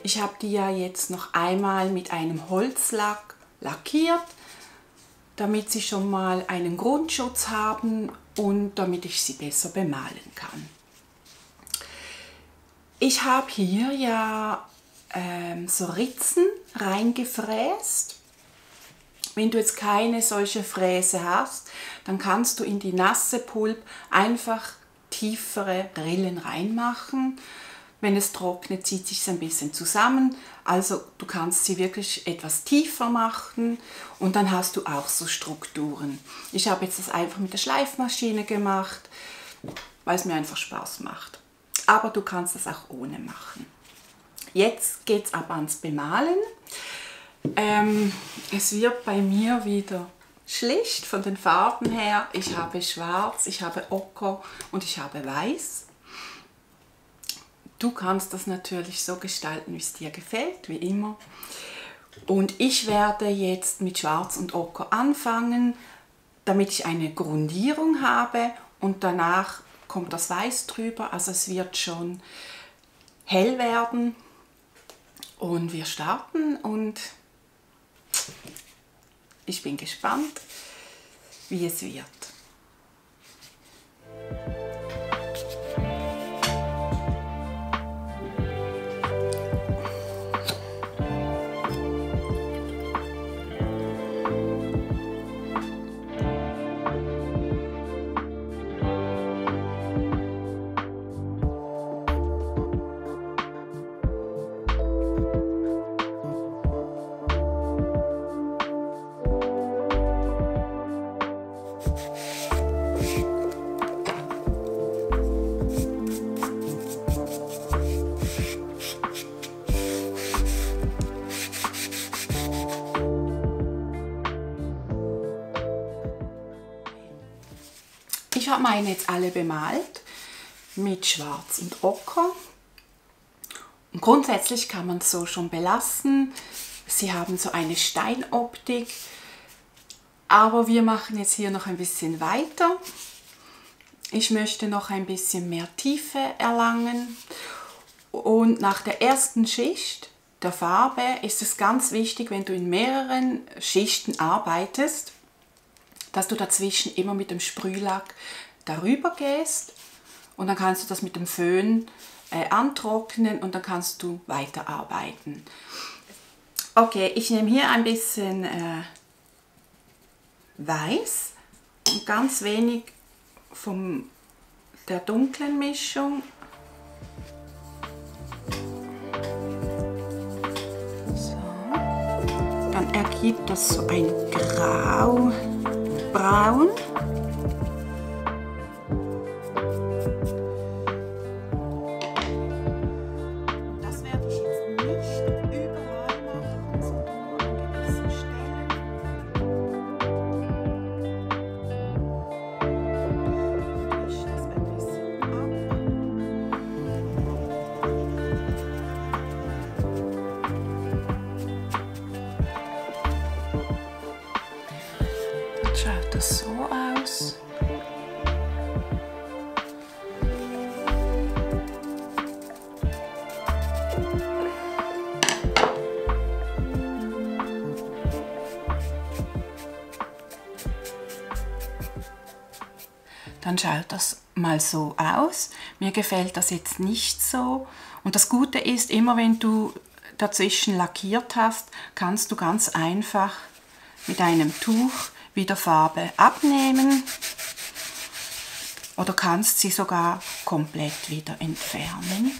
Ich habe die ja jetzt noch einmal mit einem Holzlack lackiert, damit sie schon mal einen Grundschutz haben und damit ich sie besser bemalen kann. Ich habe hier ja so Ritzen reingefräst. Wenn du jetzt keine solche Fräse hast, dann kannst du in die nasse Pulp einfach tiefere Rillen reinmachen. Wenn es trocknet, zieht sich ein bisschen zusammen. Also du kannst sie wirklich etwas tiefer machen und dann hast du auch so Strukturen. Ich habe jetzt das einfach mit der Schleifmaschine gemacht, weil es mir einfach Spaß macht. Aber du kannst das auch ohne machen. Jetzt geht es aber ans Bemalen. Es wird bei mir wieder schlicht von den Farben her. Ich habe Schwarz, ich habe Ocker und ich habe Weiß. Du kannst das natürlich so gestalten, wie es dir gefällt, wie immer. Und ich werde jetzt mit Schwarz und Ocker anfangen, damit ich eine Grundierung habe und danach kommt das Weiß drüber. Also es wird schon hell werden und wir starten und ich bin gespannt, wie es wird. Ich habe meine jetzt alle bemalt mit Schwarz und Ocker. Und grundsätzlich kann man es so schon belassen. Sie haben so eine Steinoptik. Aber wir machen jetzt hier noch ein bisschen weiter. Ich möchte noch ein bisschen mehr Tiefe erlangen. Und nach der ersten Schicht der Farbe ist es ganz wichtig, wenn du in mehreren Schichten arbeitest, dass du dazwischen immer mit dem Sprühlack darüber gehst und dann kannst du das mit dem Föhn antrocknen und dann kannst du weiterarbeiten. Okay, ich nehme hier ein bisschen Weiß und ganz wenig von der dunklen Mischung. So. Dann ergibt das so ein Grau-Braun. Das werde ich jetzt nicht überall machen, sondern nur an gewissen Stellen. Ich wische das ein bisschen ab. Dann schaut das so aus. Dann schaut das mal so aus. Mir gefällt das jetzt nicht so. Und das Gute ist, immer wenn du dazwischen lackiert hast, kannst du ganz einfach mit einem Tuch wieder Farbe abnehmen oder kannst sie sogar komplett wieder entfernen.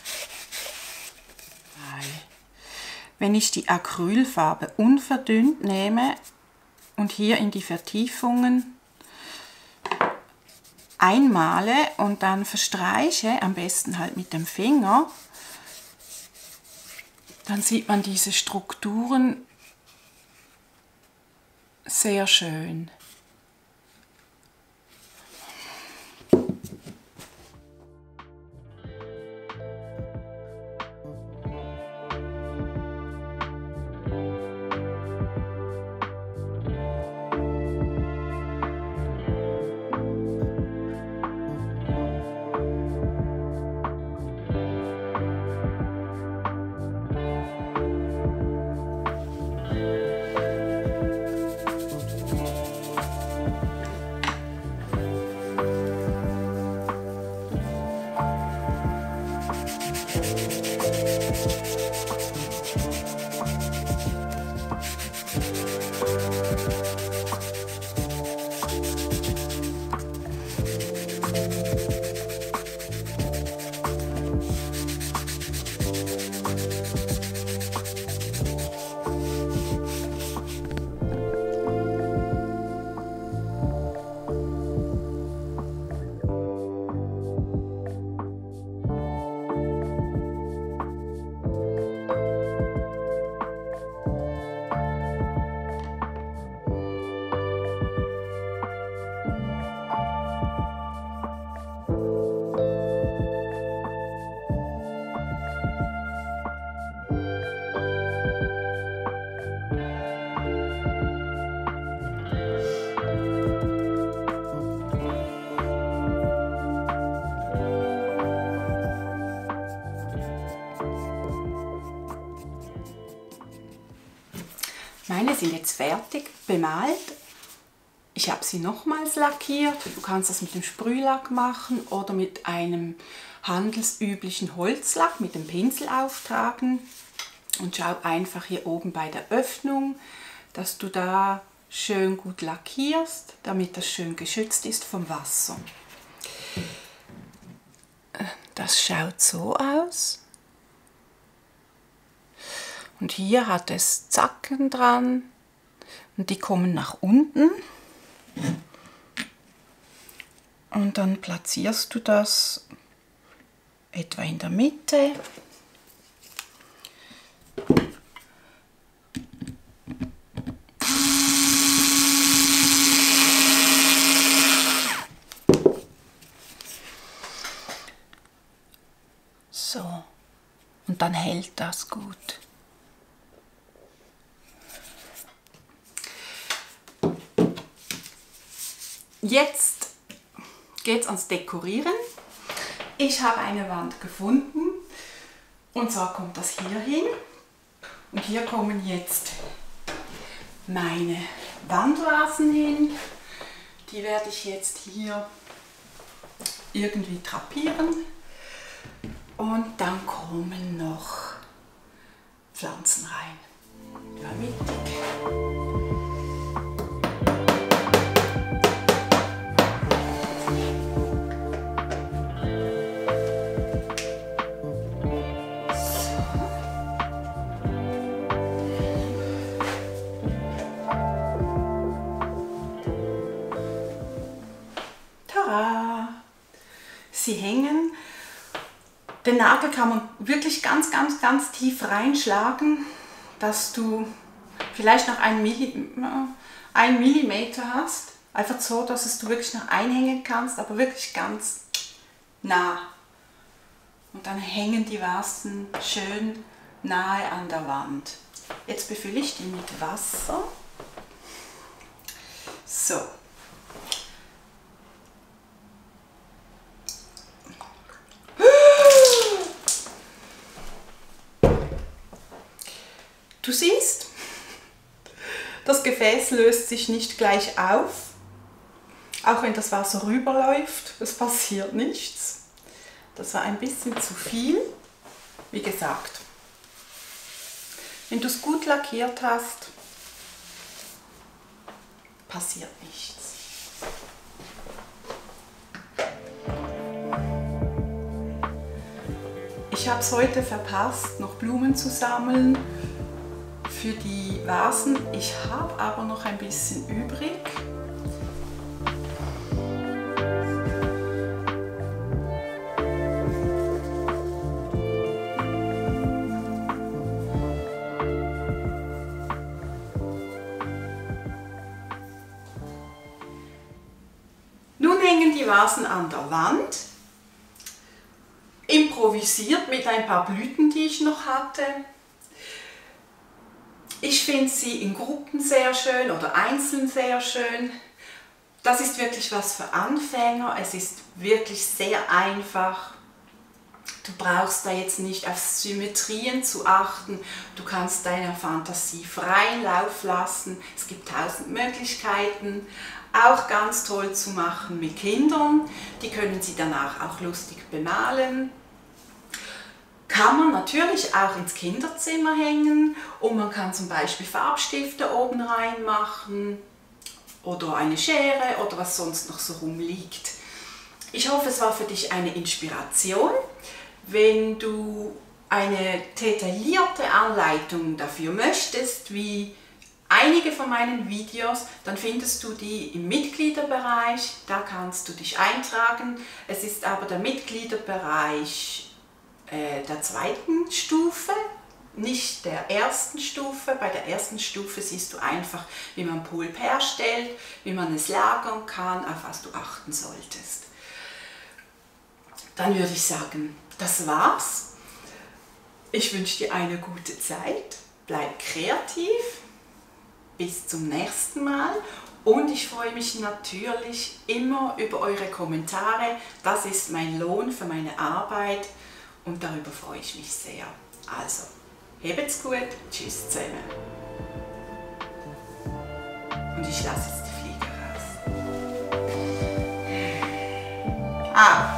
Wenn ich die Acrylfarbe unverdünnt nehme und hier in die Vertiefungen einmale und dann verstreiche, am besten halt mit dem Finger, dann sieht man diese Strukturen sehr schön. Meine sind jetzt fertig bemalt. Ich habe sie nochmals lackiert. Du kannst das mit dem Sprühlack machen oder mit einem handelsüblichen Holzlack mit dem Pinsel auftragen. Und schau einfach hier oben bei der Öffnung, dass du da schön gut lackierst, damit das schön geschützt ist vom Wasser. Das schaut so aus. Und hier hat es Zacken dran und die kommen nach unten. Und dann platzierst du das etwa in der Mitte. So, und dann hält das gut. Jetzt geht es ans Dekorieren. Ich habe eine Wand gefunden und zwar kommt das hier hin. Und hier kommen jetzt meine Wandvasen hin. Die werde ich jetzt hier irgendwie drapieren. Und dann kommen noch Pflanzen rein. Ja, mittig. Sie hängen. Den Nagel kann man wirklich ganz tief reinschlagen, dass du vielleicht noch 1 Millimeter hast. Einfach so, dass du wirklich noch einhängen kannst, aber wirklich ganz nah. Und dann hängen die Vasen schön nahe an der Wand. Jetzt befülle ich die mit Wasser. So. Du siehst, das Gefäß löst sich nicht gleich auf, auch wenn das Wasser rüberläuft, es passiert nichts. Das war ein bisschen zu viel, wie gesagt. Wenn du es gut lackiert hast, passiert nichts. Ich habe es heute verpasst, noch Blumen zu sammeln für die Vasen. Ich habe aber noch ein bisschen übrig. Nun hängen die Vasen an der Wand, improvisiert mit ein paar Blüten, die ich noch hatte. Ich finde sie in Gruppen sehr schön oder einzeln sehr schön. Das ist wirklich was für Anfänger. Es ist wirklich sehr einfach. Du brauchst da jetzt nicht auf Symmetrien zu achten. Du kannst deiner Fantasie freien Lauf lassen. Es gibt 1000 Möglichkeiten. Auch ganz toll zu machen mit Kindern. Die können sie danach auch lustig bemalen. Kann man natürlich auch ins Kinderzimmer hängen und man kann zum Beispiel Farbstifte oben reinmachen oder eine Schere oder was sonst noch so rumliegt. Ich hoffe, es war für dich eine Inspiration. Wenn du eine detaillierte Anleitung dafür möchtest, wie einige von meinen Videos, dann findest du die im Mitgliederbereich. Da kannst du dich eintragen. Es ist aber der Mitgliederbereich der 2. Stufe, nicht der 1. Stufe. Bei der 1. Stufe siehst du einfach, wie man Pulp herstellt, wie man es lagern kann, auf was du achten solltest. Dann würde ich sagen, das war's. Ich wünsche dir eine gute Zeit, bleib kreativ, bis zum nächsten Mal. Und ich freue mich natürlich immer über eure Kommentare. Das ist mein Lohn für meine Arbeit. Und darüber freue ich mich sehr. Also, habt's gut. Tschüss zusammen. und ich lasse jetzt die Fliege raus. Ah.